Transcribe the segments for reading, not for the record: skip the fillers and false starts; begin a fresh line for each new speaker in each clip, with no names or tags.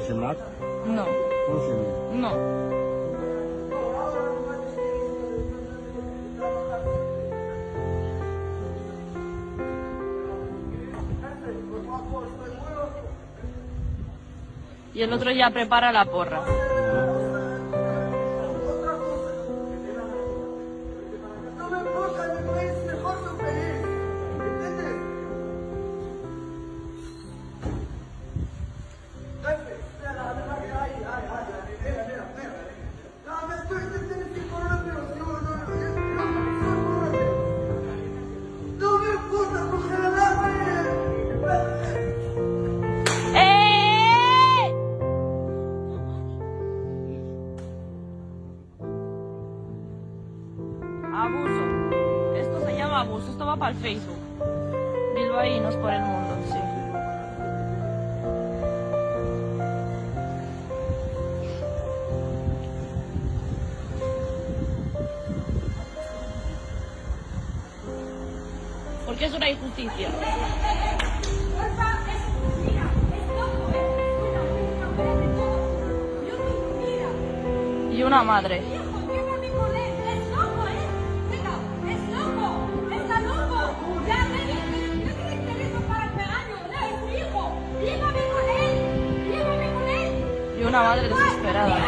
¿Senat?
No.
¿Cómo se llama?
No. Y el otro ya prepara la porra. Abuso. Esto se llama abuso. Esto va para el Facebook. Bilbaínos por el mundo, sí. Porque es una injusticia. Y una madre. Y una madre desesperada.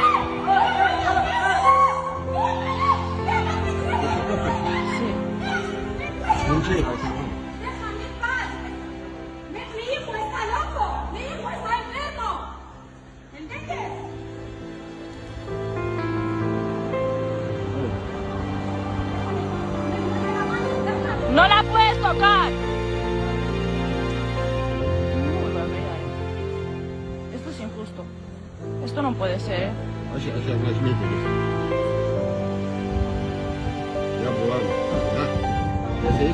Sí.
¡Déjame en paz! Mi hijo está loco, mi hijo está enfermo. ¿Entiendes?
¡No la puedes tocar! Esto es injusto. Esto no puede ser, ¿eh?
Así no es mi interés. Ya probamos. Ya sé.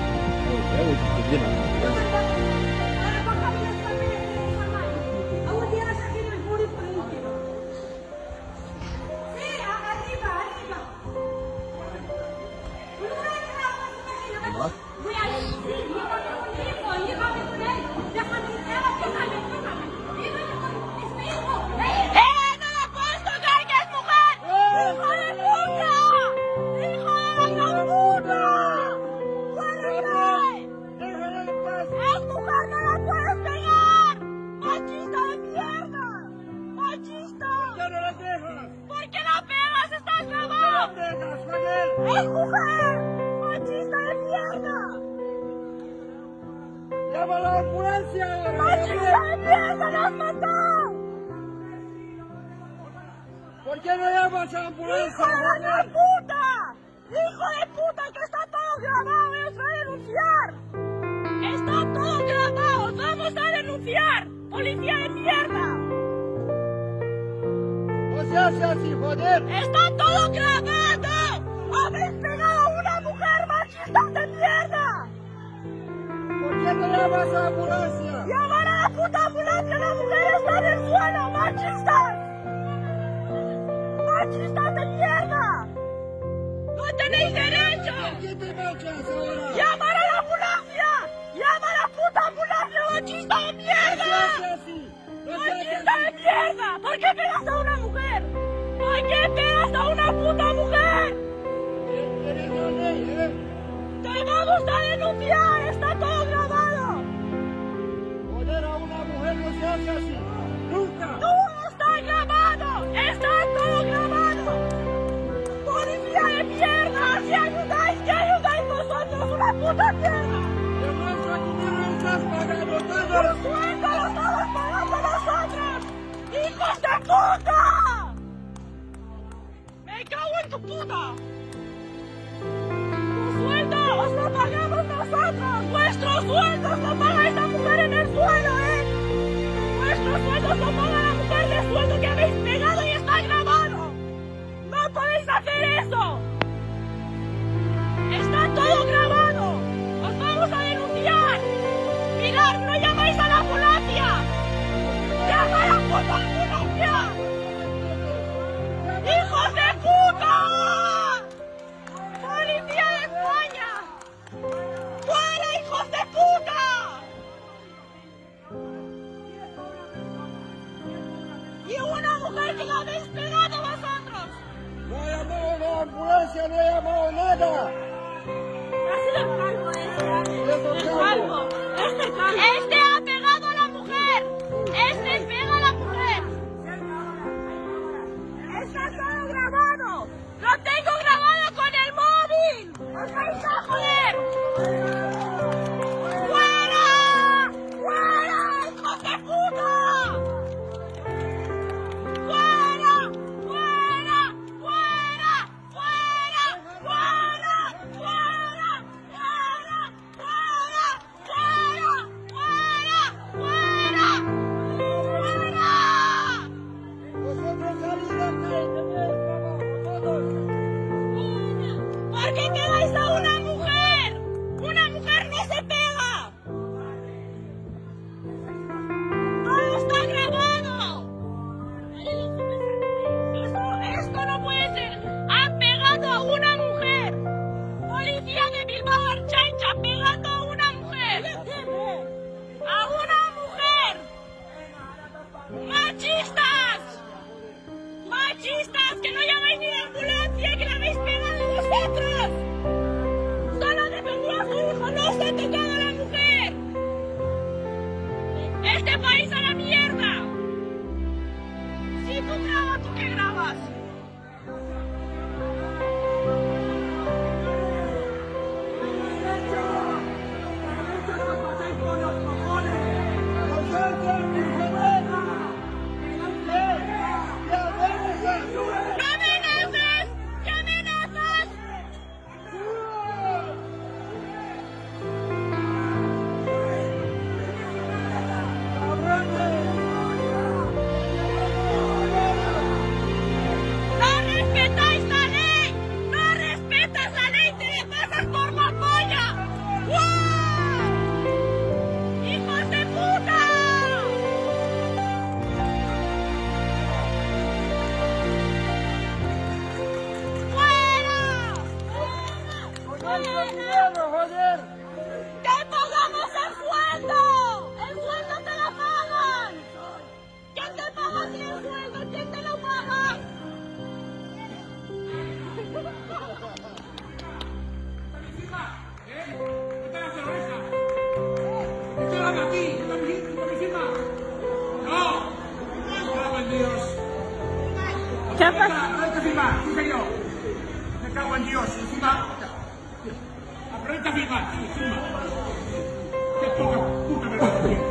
¡Es mujer! ¡Machista de mierda!
¡Llama a la ambulancia!
¡Machista de mierda! ¡Lo has matado!
¿Por qué no llamas a la ambulancia?
¡Hijo de la puta! ¡Hijo de puta! ¡Que está todo grabado! ¡Y os va a denunciar! ¡Está todo grabado! ¡Os vamos a denunciar! ¡Policía de mierda!
¡No se hace así, joder!
¡Está todo grabado! ¡Habéis pegado a una mujer machista de mierda!
¿Por qué no llamas a la ambulancia?
¡Llamar a la puta ambulancia! ¡La mujer está en el suelo! ¡Machistas! ¡Machistas de mierda! ¡No tenéis derecho!
¿Por qué te marchas ahora?
¡Llamar a la ambulancia! ¡Llama a la puta ambulancia! ¡Machista de
¡No se
mierda!
hace así! ¡No se hace
¡Machista de
así!
mierda! ¿Por qué pegas a una mujer? ¿Por qué pegas a una puta mujer?
Eres la ley, ¿eh?
¡Te vamos a denunciar! ¡Está todo grabado!
Joder, a una mujer no se hace así. ¡Nunca!
¡No está grabado! ¡Está todo grabado! ¡Policía de mierda! ¡Si ayudáis, que ayudáis vosotros! ¡Una puta mierda!
¡De nuestro dinero estás pagando
¡Tu
todo!
sueldo lo estamos pagando nosotros! ¡Hijos de puta! ¡Me cago en tu puta! ¡Tu sueldo os lo pagamos nosotros! ¡Vuestros sueldos lo paga esta mujer en el suelo, eh! ¡Vuestros sueldos lo paga la mujer del sueldo que habéis pegado y está grabado! ¡No podéis hacer eso! ¡Está todo grabado! ¡Os vamos a denunciar! ¡Mirad, no llamáis a la ambulancia! ¡Llama a la puta ambulancia! ¡Hijos de puta! ¡Policía de España! ¡Fuera, hijos de puta! ¡Y país, joder! ¡Fuera! ¡Fuera, hijos de puta! ¡Fuera! ¡Fuera! ¡Fuera! ¡Fuera! ¡Fuera! ¡Fuera! ¡Fuera! ¡Fuera! ¡Fuera! ¡Fuera! ¡Fuera!
Vosotros salid de aquí, todos.
¿Por qué pegáis a una mujer? ¡Una mujer no se pega! ¡Todo está grabado! Esto no puede ser. Han pegado a una mujer. Policía de Bilbao Ertzaintza pegando a una mujer. ¡A una mujer! ¡Machistas! ¡Machistas! ¡Que no llamáis ni la ambulancia! ¡Que la habéis pegado vosotros! ¡Solo defendió a su hijo! ¡No se ha tocado a la mujer! ¡Este país a la mierda! Si tú grabas, ¿tú qué grabas?
¡Vosotros, mis jóvenes! ¡Ya amenazas!
¡No amenazas! ¡Qué amenazas! ¡No respetáis la ley! ¡No respetas la ley! ¡Te le pasas por la polla! ¡Guau! ¡Hijos de puta! ¡Fuera!
¡Oye, el dinero, joder!
¡Te pagamos el sueldo! ¡El sueldo te lo pagan! ¿Quién te paga a ti el sueldo? ¿Quién te lo paga?
¡Estoy aquí! ¡Está encima! ¡No! ¡Me cago en Dios!
¿Qué ha pasado?
¡Aprovecha firmar! ¡Sí, señor! ¡Me cago en Dios! ¡Encima! ¡Aprovecha firmar! ¡Sí, encima! ¡Qué poca puta vergüenza!